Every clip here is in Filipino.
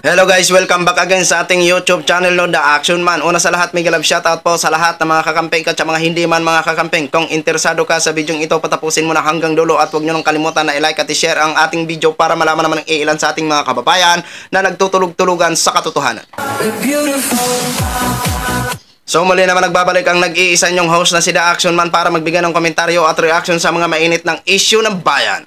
Hello guys, welcome back again sa ating YouTube channel no, The Action Man. Una sa lahat, mega love shoutout po sa lahat ng mga kakamping at sa mga hindi man mga kakamping. Kung interesado ka sa video ito, patapusin mo na hanggang dulo at huwag nyo nang kalimutan na i-like at i-share ang ating video para malaman naman ng ilan sa ating mga kababayan na nagtutulog-tulugan sa katotohanan. So muli naman nagbabalik ang nag-iisa nyong host na si The Action Man para magbigay ng komentaryo at reaction sa mga mainit ng issue ng bayan.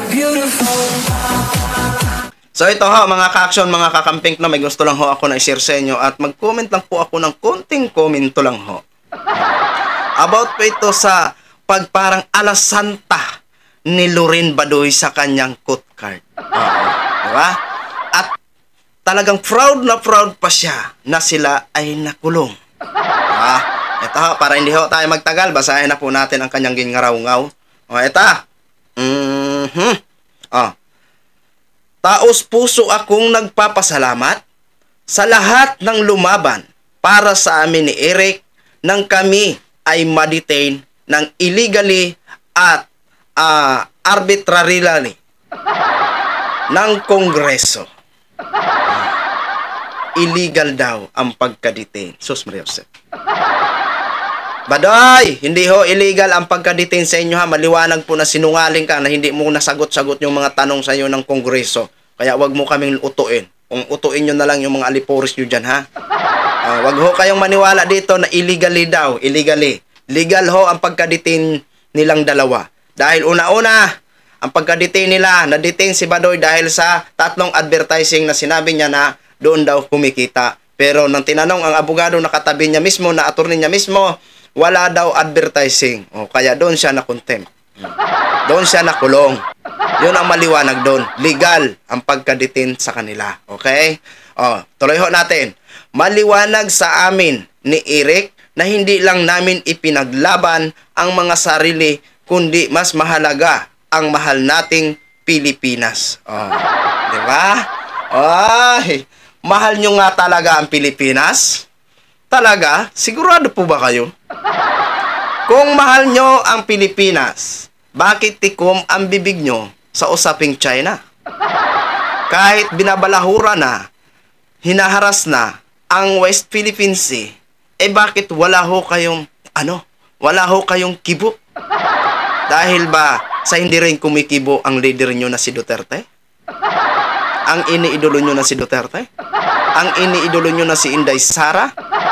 So ito ho mga ka-action, mga kakamping no, may gusto lang ho ako na i-share sa inyo at mag-comment lang po ako ng konting komento lang ho. About po ito sa pagparang alas santa ni Loren Badoy sa kanyang court card. Diba? At talagang proud na proud pa siya na sila ay nakulong. Ito ho, para hindi ho tayo magtagal, basahin na po natin ang kanyang gingaraw-ngaw. Ito. Taos puso akong nagpapasalamat sa lahat ng lumaban para sa amin ni Eric nang kami ay ma-detain ng illegally at arbitrarily ng Kongreso. Illegal daw ang pagka-detain. Sus Maria Jose. Badoy, hindi ho illegal ang pagka-detain sa inyo ha. Maliwanag po na sinungaling ka na hindi mo nasagot-sagot yung mga tanong sa iyo ng Kongreso. Kaya wag mo kaming utuin. Kung utuin nyo na lang yung mga aliporis nyo dyan ha. Wag ho kayong maniwala dito na illegally daw. Illegally. Legal ho ang pagka-detain nilang dalawa. Dahil una-una, ang pagka-detain nila, na-detain si Badoy dahil sa tatlong advertising na sinabi niya na doon daw kumikita. Pero nang tinanong ang abogado na katabi niya mismo, na attorney niya mismo, wala daw advertising. Kaya doon siya na-contempt. Doon siya nakulong. Yun ang maliwanag doon. Legal ang pagka-detain sa kanila. Okay? Tuloy ho natin. Maliwanag sa amin ni Eric na hindi lang namin ipinaglaban ang mga sarili, kundi mas mahalaga ang mahal nating Pilipinas. Diba? Ay, mahal nyo nga talaga ang Pilipinas? Talaga? Sigurado po ba kayo? Kung mahal nyo ang Pilipinas, bakit tikom ang bibig nyo sa usaping China? Kahit binabalahura na, hinaharas na ang West Philippine Sea, bakit wala ho kayong, wala ho kayong kibo? Dahil ba sa hindi rin kumikibo ang leader nyo na si Duterte? Ang iniidolo nyo na si Duterte? Ang iniidolo nyo na si Inday Sara?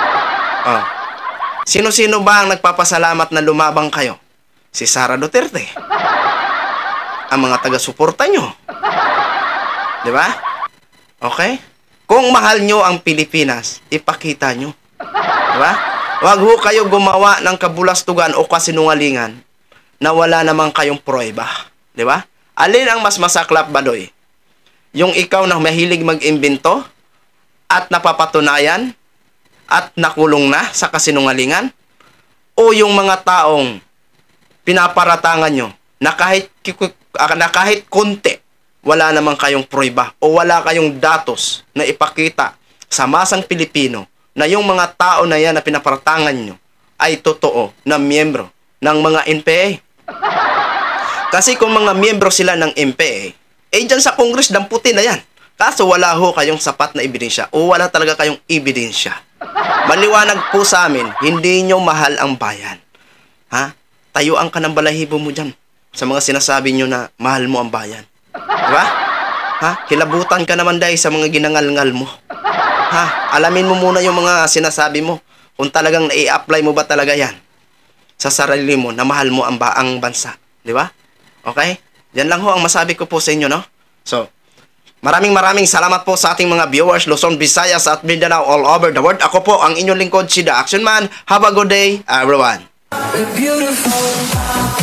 Sino-sino ba ang nagpapasalamat na lumabang kayo? Si Sara Duterte. Ang mga taga-suporta nyo. Diba? Okay? Kung mahal nyo ang Pilipinas, ipakita nyo. Diba? Wag ho kayo gumawa ng kabulastugan o kasinungalingan na wala namang kayong pruweba. Diba? Alin ang mas masaklap, Badoy? Yung ikaw na mahilig mag-imbento at napapatunayan at nakulong na sa kasinungalingan, o yung mga taong pinaparatangan nyo na kahit konti wala namang kayong pruweba o wala kayong datos na ipakita sa masang Pilipino na yung mga tao na yan na pinaparatangan nyo ay totoo na miyembro ng mga NPA. Kasi kung mga miyembro sila ng NPA, dyan sa Congress damputin na yan. Kaso wala ho kayong sapat na ebidensya o wala talaga kayong ebidensya. Maliwanag po sa amin, hindi nyo mahal ang bayan. Tayuan ka ng balahibo mo dyan sa mga sinasabi nyo na mahal mo ang bayan. Diba? Kilabutan ka naman dahil sa mga ginangal-ngal mo. Alamin mo muna yung mga sinasabi mo kung talagang nai-apply mo ba talaga yan sa sarili mo na mahal mo ang bansa. Diba? Okay? Yan lang ho ang masabi ko po sa inyo, no? So, maraming salamat po sa ating mga viewers, Luzon, Visayas at Mindanao all over the world. Ako po ang inyong lingkod, si The Action Man. Have a good day, everyone.